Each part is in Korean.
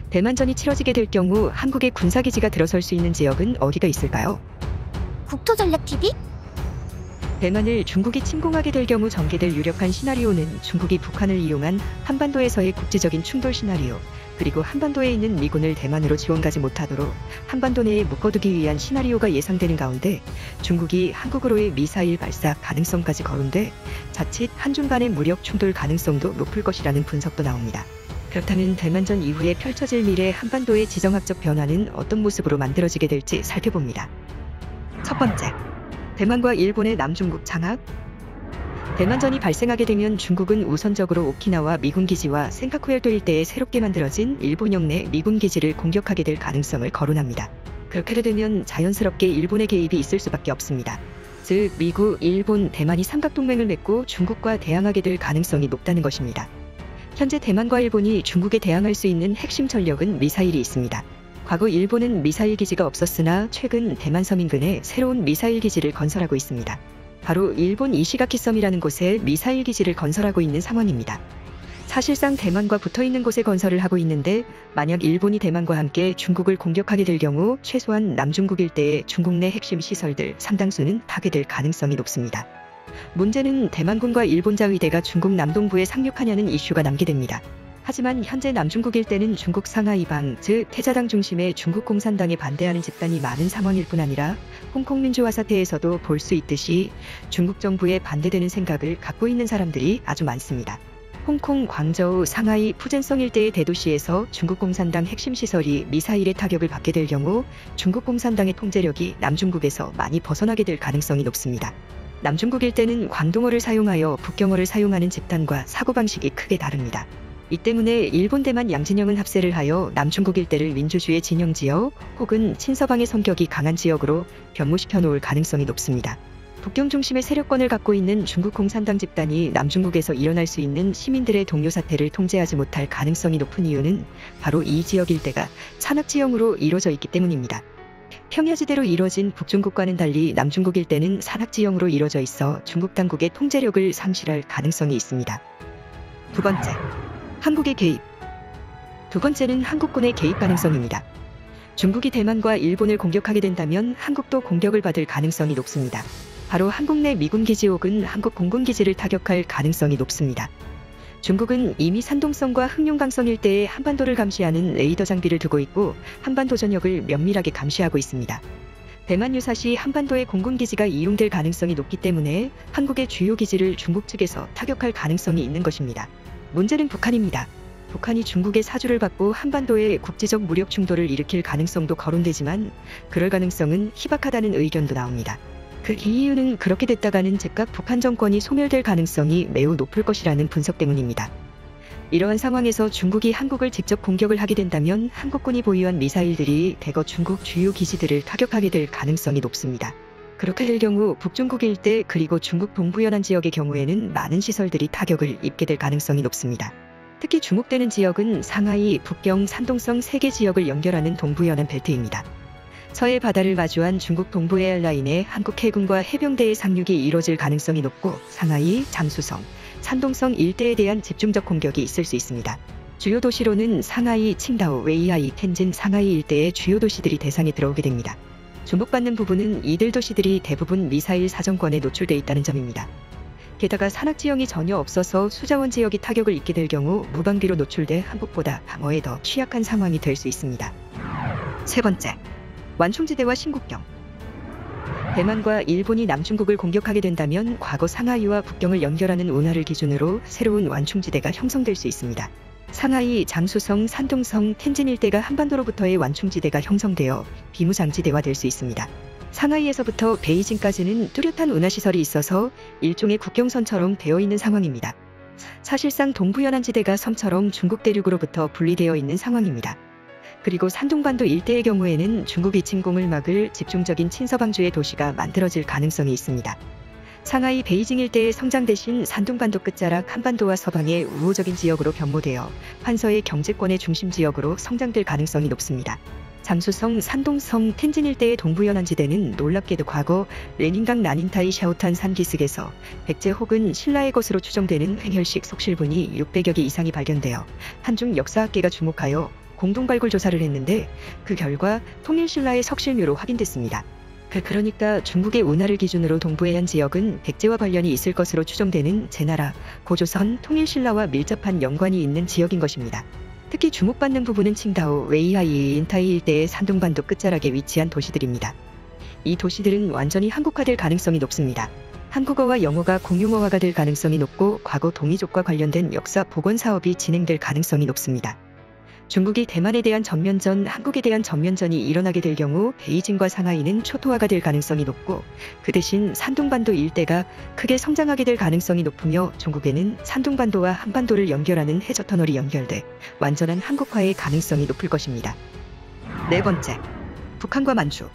대만전이 치러지게 될 경우 한국의 군사기지가 들어설 수 있는 지역은 어디가 있을까요? 국토전략TV? 대만을 중국이 침공하게 될 경우 전개될 유력한 시나리오는 중국이 북한을 이용한 한반도에서의 국제적인 충돌 시나리오, 그리고 한반도에 있는 미군을 대만으로 지원가지 못하도록 한반도 내에 묶어두기 위한 시나리오가 예상되는 가운데 중국이 한국으로의 미사일 발사 가능성까지 거론돼 자칫 한중 간의 무력 충돌 가능성도 높을 것이라는 분석도 나옵니다. 그렇다면 대만전 이후에 펼쳐질 미래 한반도의 지정학적 변화는 어떤 모습으로 만들어지게 될지 살펴봅니다. 첫 번째, 대만과 일본의 남중국 장악. 대만전이 발생하게 되면 중국은 우선적으로 오키나와 미군기지와 센카쿠열도 일대에 새롭게 만들어진 일본 영내 미군기지를 공격하게 될 가능성을 거론합니다. 그렇게 되면 자연스럽게 일본의 개입이 있을 수밖에 없습니다. 즉 미국, 일본, 대만이 삼각동맹을 맺고 중국과 대항하게 될 가능성이 높다는 것입니다. 현재 대만과 일본이 중국에 대항할 수 있는 핵심 전력은 미사일이 있습니다. 과거 일본은 미사일 기지가 없었으나 최근 대만 섬 인근에 새로운 미사일 기지를 건설하고 있습니다. 바로 일본 이시가키섬이라는 곳에 미사일 기지를 건설하고 있는 상황입니다. 사실상 대만과 붙어있는 곳에 건설을 하고 있는데 만약 일본이 대만과 함께 중국을 공격하게 될 경우 최소한 남중국 일대의 중국 내 핵심 시설들 상당수는 파괴될 가능성이 높습니다. 문제는 대만군과 일본자 의대가 중국 남동부에 상륙하냐는 이슈가 남게 됩니다. 하지만 현재 남중국 일대는 중국 상하이방, 즉 태자당 중심의 중국 공산당에 반대하는 집단이 많은 상황일 뿐 아니라 홍콩 민주화 사태에서도 볼 수 있듯이 중국 정부에 반대되는 생각을 갖고 있는 사람들이 아주 많습니다. 홍콩, 광저우, 상하이, 푸젠성 일대의 대도시에서 중국 공산당 핵심 시설이 미사일의 타격을 받게 될 경우 중국 공산당의 통제력이 남중국에서 많이 벗어나게 될 가능성이 높습니다. 남중국 일대는 광동어를 사용하여 북경어를 사용하는 집단과 사고방식이 크게 다릅니다. 이 때문에 일본 대만 양진영은 합세를 하여 남중국 일대를 민주주의 진영 지역 혹은 친서방의 성격이 강한 지역으로 변모시켜 놓을 가능성이 높습니다. 북경 중심의 세력권을 갖고 있는 중국 공산당 집단이 남중국에서 일어날 수 있는 시민들의 동요 사태를 통제하지 못할 가능성이 높은 이유는 바로 이 지역 일대가 산악지형으로 이루어져 있기 때문입니다. 평야지대로 이루어진 북중국과는 달리 남중국 일대는 산악지형으로 이루어져 있어 중국 당국의 통제력을 상실할 가능성이 있습니다. 두 번째, 한국의 개입. 두 번째는 한국군의 개입 가능성입니다. 중국이 대만과 일본을 공격하게 된다면 한국도 공격을 받을 가능성이 높습니다. 바로 한국 내 미군기지 혹은 한국 공군기지를 타격할 가능성이 높습니다. 중국은 이미 산동성과 흑룡강성 일대에 한반도를 감시하는 레이더 장비를 두고 있고 한반도 전역을 면밀하게 감시하고 있습니다. 대만 유사시 한반도의 공군기지가 이용될 가능성이 높기 때문에 한국의 주요 기지를 중국 측에서 타격할 가능성이 있는 것입니다. 문제는 북한입니다. 북한이 중국의 사주를 받고 한반도에 국제적 무력 충돌을 일으킬 가능성도 거론되지만 그럴 가능성은 희박하다는 의견도 나옵니다. 그 이유는 그렇게 됐다가는 즉각 북한 정권이 소멸될 가능성이 매우 높을 것이라는 분석 때문입니다. 이러한 상황에서 중국이 한국을 직접 공격을 하게 된다면 한국군이 보유한 미사일들이 대거 중국 주요 기지들을 타격하게 될 가능성이 높습니다. 그렇게 될 경우 북중국 일대 그리고 중국 동부연안 지역의 경우에는 많은 시설들이 타격을 입게 될 가능성이 높습니다. 특히 주목되는 지역은 상하이, 북경, 산동성 3개 지역을 연결하는 동부연안 벨트입니다. 서해 바다를 마주한 중국 동부 에어라인에 한국 해군과 해병대의 상륙이 이뤄질 가능성이 높고 상하이, 잠수성, 산동성 일대에 대한 집중적 공격이 있을 수 있습니다. 주요 도시로는 상하이, 칭다오, 웨이하이, 텐진, 상하이 일대의 주요 도시들이 대상에 들어오게 됩니다. 주목받는 부분은 이들 도시들이 대부분 미사일 사정권에 노출돼 있다는 점입니다. 게다가 산악지형이 전혀 없어서 수자원 지역이 타격을 입게 될 경우 무방비로 노출돼 한국보다 방어에 더 취약한 상황이 될 수 있습니다. 세 번째, 완충지대와 신국경. 대만과 일본이 남중국을 공격하게 된다면 과거 상하이와 북경을 연결하는 운하를 기준으로 새로운 완충지대가 형성될 수 있습니다. 상하이, 잠수성, 산동성, 텐진 일대가 한반도로부터의 완충지대가 형성되어 비무장지대화 될 수 있습니다. 상하이에서부터 베이징까지는 뚜렷한 운하시설이 있어서 일종의 국경선처럼 되어 있는 상황입니다. 사실상 동부연안지대가 섬처럼 중국 대륙으로부터 분리되어 있는 상황입니다. 그리고 산둥반도 일대의 경우에는 중국이 침공을 막을 집중적인 친서방주의 도시가 만들어질 가능성이 있습니다. 상하이 베이징 일대의 성장 대신 산둥반도 끝자락 한반도와 서방의 우호적인 지역으로 변모되어 환서의 경제권의 중심 지역으로 성장될 가능성이 높습니다. 잠수성, 산동성, 텐진 일대의 동부연안지대는 놀랍게도 과거 레닌강 나닌타이 샤오탄 산기슭에서 백제 혹은 신라의 것으로 추정되는 횡혈식 속실분이 600여 개 이상이 발견되어 한중 역사학계가 주목하여 공동 발굴 조사를 했는데 그 결과 통일신라의 석실묘로 확인됐습니다. 그러니까 중국의 운하를 기준으로 동부해안 지역은 백제와 관련이 있을 것으로 추정되는 제나라, 고조선, 통일신라와 밀접한 연관이 있는 지역인 것입니다. 특히 주목받는 부분은 칭다오, 웨이하이, 인타이 일대의 산둥반도 끝자락에 위치한 도시들입니다. 이 도시들은 완전히 한국화될 가능성이 높습니다. 한국어와 영어가 공용어화가 될 가능성이 높고 과거 동이족과 관련된 역사 복원 사업이 진행될 가능성이 높습니다. 중국이 대만에 대한 전면전, 한국에 대한 전면전이 일어나게 될 경우 베이징과 상하이는 초토화가 될 가능성이 높고 그 대신 산둥반도 일대가 크게 성장하게 될 가능성이 높으며 중국에는 산둥반도와 한반도를 연결하는 해저터널이 연결돼 완전한 한국화의 가능성이 높을 것입니다. 네 번째, 북한과 만주.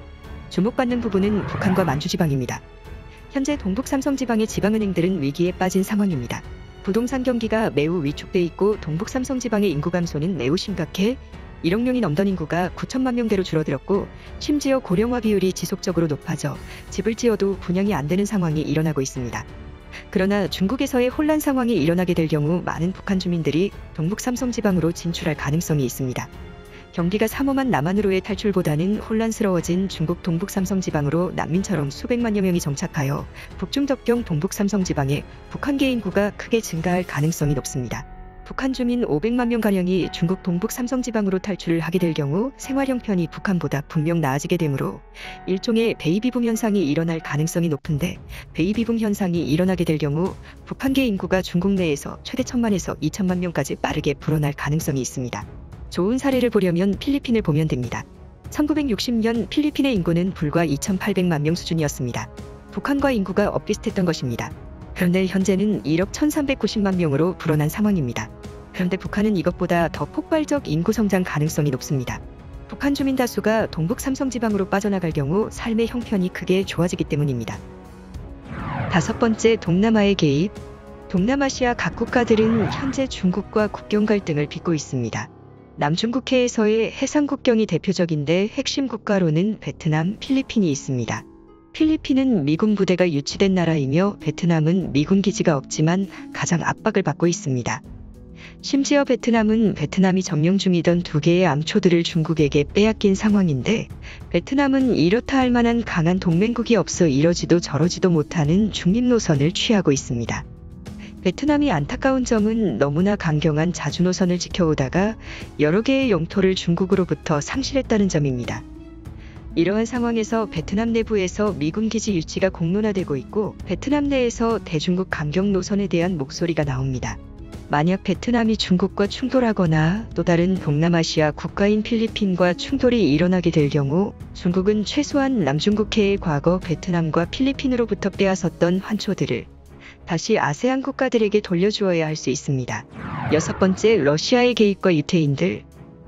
주목받는 부분은 북한과 만주 지방입니다. 현재 동북 삼성 지방의 지방은행들은 위기에 빠진 상황입니다. 부동산 경기가 매우 위축돼 있고 동북 삼성 지방의 인구 감소는 매우 심각해 1억 명이 넘던 인구가 9천만 명대로 줄어들었고 심지어 고령화 비율이 지속적으로 높아져 집을 지어도 분양이 안 되는 상황이 일어나고 있습니다. 그러나 중국에서의 혼란 상황이 일어나게 될 경우 많은 북한 주민들이 동북 삼성 지방으로 진출할 가능성이 있습니다. 경기가 삼엄한 남한으로의 탈출보다는 혼란스러워진 중국 동북 삼성 지방으로 난민처럼 수백만여 명이 정착하여 북중접경 동북 삼성 지방에 북한계 인구가 크게 증가할 가능성이 높습니다. 북한 주민 500만 명가량이 중국 동북 삼성 지방으로 탈출을 하게 될 경우 생활 형편이 북한보다 분명 나아지게 되므로 일종의 베이비붐 현상이 일어날 가능성이 높은데 베이비붐 현상이 일어나게 될 경우 북한계 인구가 중국 내에서 최대 1000만에서 2000만 명까지 빠르게 불어날 가능성이 있습니다. 좋은 사례를 보려면 필리핀을 보면 됩니다. 1960년 필리핀의 인구는 불과 2800만 명 수준이었습니다. 북한과 인구가 엇비슷했던 것입니다. 그런데 현재는 1억 1390만 명으로 불어난 상황입니다. 그런데 북한은 이것보다 더 폭발적 인구 성장 가능성이 높습니다. 북한 주민 다수가 동북 삼성 지방으로 빠져나갈 경우 삶의 형편이 크게 좋아지기 때문입니다. 다섯 번째, 동남아의 개입. 동남아시아 각 국가들은 현재 중국과 국경 갈등을 빚고 있습니다. 남중국해에서의 해상 국경이 대표적인데 핵심 국가로는 베트남, 필리핀이 있습니다. 필리핀은 미군 부대가 유치된 나라이며 베트남은 미군 기지가 없지만 가장 압박을 받고 있습니다. 심지어 베트남이 점령 중이던 2개의 암초들을 중국에게 빼앗긴 상황인데 베트남은 이렇다 할 만한 강한 동맹국이 없어 이러지도 저러지도 못하는 중립 노선을 취하고 있습니다. 베트남이 안타까운 점은 너무나 강경한 자주 노선을 지켜오다가 여러 개의 영토를 중국으로부터 상실했다는 점입니다. 이러한 상황에서 베트남 내부에서 미군 기지 유치가 공론화되고 있고 베트남 내에서 대중국 강경 노선에 대한 목소리가 나옵니다. 만약 베트남이 중국과 충돌하거나 또 다른 동남아시아 국가인 필리핀과 충돌이 일어나게 될 경우 중국은 최소한 남중국해의 과거 베트남과 필리핀으로부터 빼앗았던 환초들을 다시 아세안 국가들에게 돌려주어야 할 수 있습니다. 여섯 번째, 러시아의 개입과 유태인들.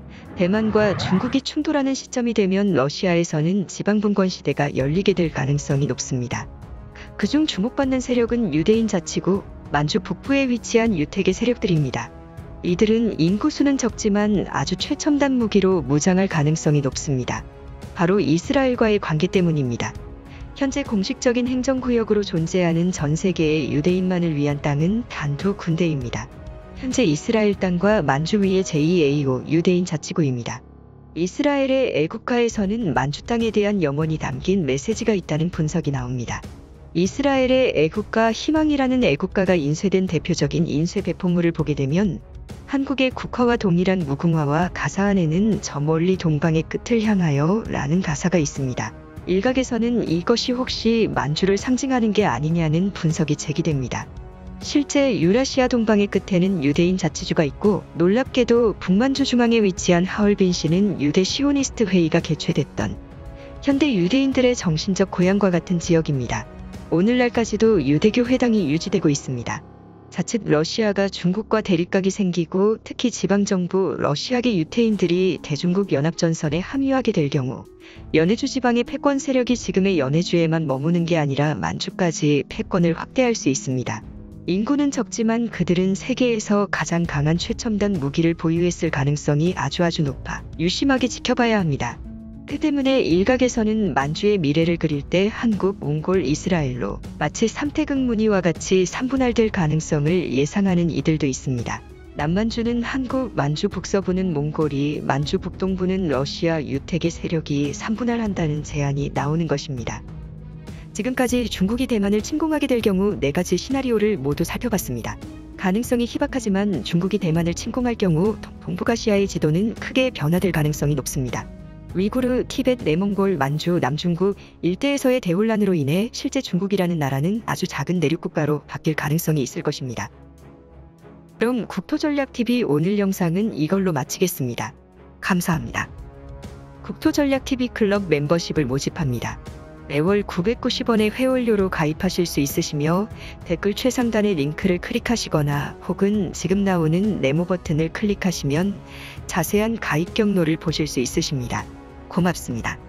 대만과 중국이 충돌하는 시점이 되면 러시아에서는 지방분권 시대가 열리게 될 가능성이 높습니다. 그중 주목받는 세력은 유대인 자치구, 만주 북부에 위치한 유택의 세력들입니다. 이들은 인구수는 적지만 아주 최첨단 무기로 무장할 가능성이 높습니다. 바로 이스라엘과의 관계 때문입니다. 현재 공식적인 행정구역으로 존재하는 전 세계의 유대인만을 위한 땅은 단 2군데입니다. 현재 이스라엘 땅과 만주 위의 제2AO 유대인 자치구입니다. 이스라엘의 애국가에서는 만주 땅에 대한 염원이 담긴 메시지가 있다는 분석이 나옵니다. 이스라엘의 애국가 희망이라는 애국가가 인쇄된 대표적인 인쇄 배포물을 보게 되면 한국의 국화와 동일한 무궁화와 가사 안에는 저 멀리 동방의 끝을 향하여 라는 가사가 있습니다. 일각에서는 이것이 혹시 만주를 상징하는 게 아니냐는 분석이 제기됩니다. 실제 유라시아 동방의 끝에는 유대인 자치주가 있고 놀랍게도 북만주 중앙에 위치한 하얼빈시는 유대 시오니스트 회의가 개최됐던 현대 유대인들의 정신적 고향과 같은 지역입니다. 오늘날까지도 유대교 회당이 유지되고 있습니다. 자칫 러시아가 중국과 대립각이 생기고 특히 지방정부 러시아계 유태인들이 대중국 연합전선에 합류하게 될 경우 연해주 지방의 패권 세력이 지금의 연해주에만 머무는 게 아니라 만주까지 패권을 확대할 수 있습니다. 인구는 적지만 그들은 세계에서 가장 강한 최첨단 무기를 보유했을 가능성이 아주 높아 유심하게 지켜봐야 합니다. 그 때문에 일각에서는 만주의 미래를 그릴 때 한국, 몽골, 이스라엘로 마치 삼태극 문의와 같이 3분할될 가능성을 예상하는 이들도 있습니다. 남만주는 한국, 만주 북서부는 몽골이, 만주 북동부는 러시아, 유택의 세력이 3분할한다는 제안이 나오는 것입니다. 지금까지 중국이 대만을 침공하게 될 경우 4가지 시나리오를 모두 살펴봤습니다. 가능성이 희박하지만 중국이 대만을 침공할 경우 동북아시아의 지도는 크게 변화될 가능성이 높습니다. 위구르, 티벳, 내몽골, 만주, 남중국 일대에서의 대혼란으로 인해 실제 중국이라는 나라는 아주 작은 내륙국가로 바뀔 가능성이 있을 것입니다. 그럼 국토전략TV 오늘 영상은 이걸로 마치겠습니다. 감사합니다. 국토전략TV 클럽 멤버십을 모집합니다. 매월 990원의 회원료로 가입하실 수 있으시며 댓글 최상단의 링크를 클릭하시거나 혹은 지금 나오는 네모 버튼을 클릭하시면 자세한 가입 경로를 보실 수 있으십니다. 고맙습니다.